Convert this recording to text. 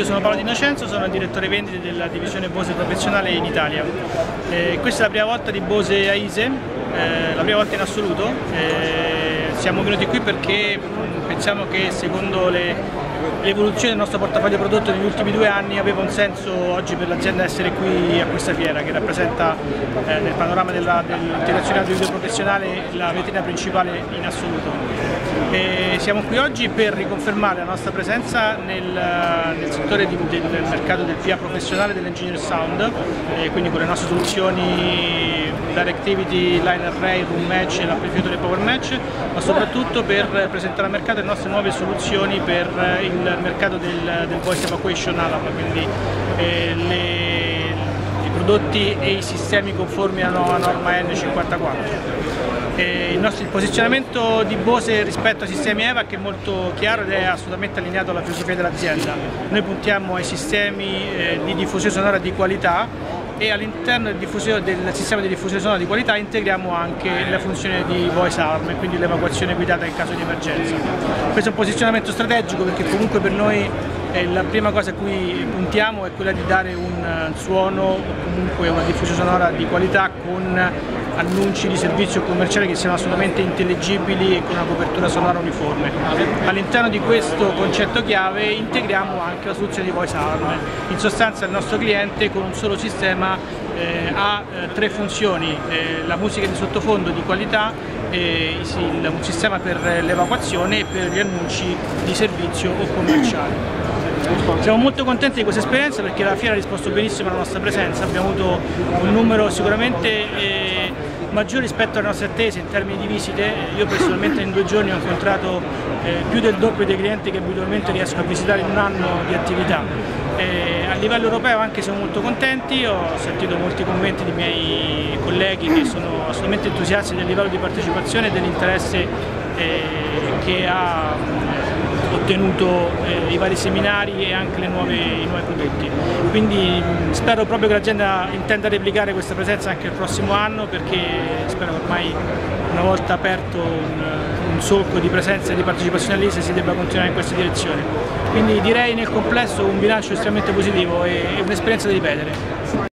Io sono Paolo Di Innocenzo, sono il direttore vendite della divisione Bose professionale in Italia. Questa è la prima volta di Bose a ISE, la prima volta in assoluto. Siamo venuti qui perché pensiamo che secondo l'evoluzione del nostro portafoglio prodotto negli ultimi 2 anni aveva un senso oggi per l'azienda essere qui a questa fiera, che rappresenta nel panorama dell'integrazione audio professionale la vetrina principale in assoluto. Siamo qui oggi per riconfermare la nostra presenza nel settore del mercato del PA professionale dell'engineer sound, quindi con le nostre soluzioni Directivity, Line Array, Room Match e l'amplificatore Power Match, ma soprattutto per presentare al mercato le nostre nuove soluzioni per il mercato del Voice Evacuation Alarm, quindi i prodotti e i sistemi conformi a norma N54. Il posizionamento di Bose rispetto ai sistemi EVAC è molto chiaro ed è assolutamente allineato alla filosofia dell'azienda. Noi puntiamo ai sistemi di diffusione sonora di qualità e all'interno del sistema di diffusione sonora di qualità integriamo anche la funzione di voice alarm, quindi l'evacuazione guidata in caso di emergenza. Questo è un posizionamento strategico perché comunque per noi la prima cosa a cui puntiamo è quella di dare un suono o comunque una diffusione sonora di qualità con annunci di servizio commerciale che siano assolutamente intelligibili e con una copertura sonora uniforme. All'interno di questo concetto chiave integriamo anche la soluzione di voice alarm. In sostanza il nostro cliente con un solo sistema ha 3 funzioni: la musica di sottofondo di qualità, un sistema per l'evacuazione e per gli annunci di servizio o commerciale. Siamo molto contenti di questa esperienza perché la fiera ha risposto benissimo alla nostra presenza, abbiamo avuto un numero sicuramente maggiore rispetto alle nostre attese in termini di visite. Io personalmente in 2 giorni ho incontrato più del doppio dei clienti che abitualmente riesco a visitare in un anno di attività. A livello europeo anche siamo molto contenti, ho sentito molti commenti di miei colleghi che sono assolutamente entusiasti del livello di partecipazione e dell'interesse che ha ottenuto i vari seminari e anche i nuovi prodotti. Quindi spero proprio che l'azienda intenda replicare questa presenza anche il prossimo anno, perché spero che ormai una volta aperto un solco di presenza e di partecipazione all'ISE si debba continuare in questa direzione. Quindi direi nel complesso un bilancio estremamente positivo e un'esperienza da ripetere.